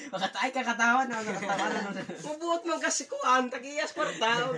Makatay ka katawan na katawan. Mubuot man kasi kuan tagiyas kwarta.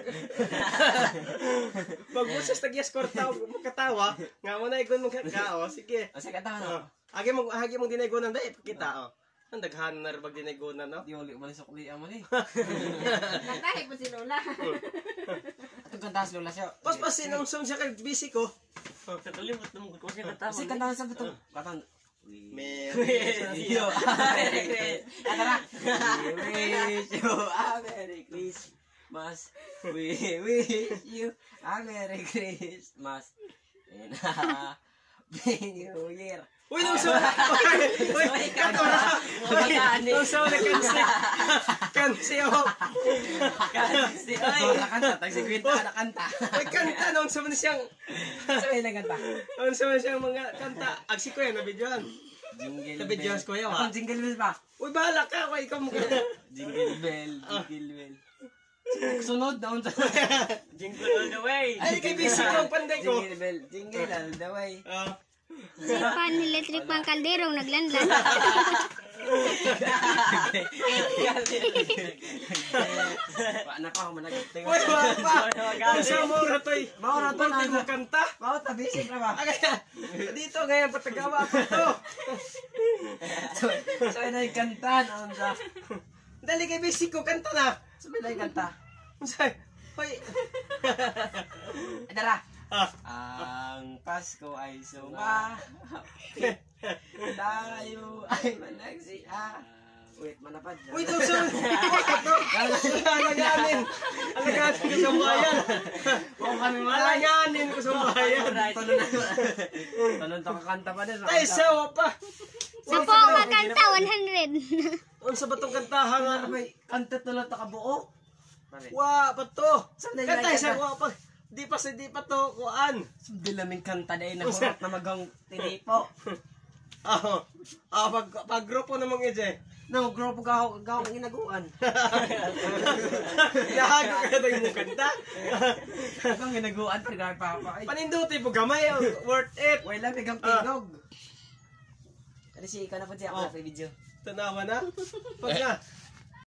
Pagbusos tagiyas kwarta katawa, nga mo na igon mong kakao, sige. O sige katawan. Agi mong dinaygonan dai pakita. Ang daghan na rin pag dinaygonan, no? Di uli man sukli mo ni. Nagtahi po si Lola. Atong kantas Lola siya. Pas sinong siya kay busy ko. Kakalimot naman ko siya katawa. Kasi kantahan sa betul. Katawan. Merry Yo, Merry Christmas. Tara. Wish you a Merry Christmas. We wish you a Merry Christmas. And Happy New Year. Uy, nung so! Uy, katora! Uy, nung so, kansi ako. Kansi, oy! Kanta, tag-sikwita na kanta. Uy, kanta, nung so, siyang... Sabi na kanta. Nung so, siyang mga kanta. Agsi ko yan, nabidyoan. Jingle Nabidyoan ko yan, ha? Akong jingle bell pa. Uy, bahala ka, ikaw mo ka. Jingle bell, jingle bell. Sunod na unsa. Jingle all the way. Ay, kay busy ko ang panday ko. Jingle bell, jingle all the way. Si Pan electric pang kalderong naglanlan. Paano pa ako managting? Uy, wapa! Ang sa maura to'y. Maura to Pagdi mo kanta. Mau tabisik na ba? Dito ngayon, patagawa ko to. So ina yung kanta na unsa. Dali kay busy ko, kanta na. Sabi na yung kanta. Uy. Dara. Ang Pasko ay sumahapi. Tayo ay managsiya. Wait, manapad. Uy, ito sa... Alaganin. Alaganin ko sa bayan. Huwag kami Alaganin ko sa bayan. Tanong to kakanta pa din. Tay, sawa pa. Sa po kakanta 100. Ang sa batong kantahan nga. May kanta tulad to kabuo. Wa, pa to. Saan na Kantay yung sa kanta? wa pa. Di pa to, kuan. Sabi laming kanta dahil nahurot na magang tinipo. Pag grupo namang ije. No, grupo gaw ang ginaguan. Yahago ka tayo mo kanta. Ang ginaguan pa gaya pa. Paninduti po gamay, worth it. Wala bigang tingog. Ano si ikaw na po siya ako sa video. Tanawa na. Pag na.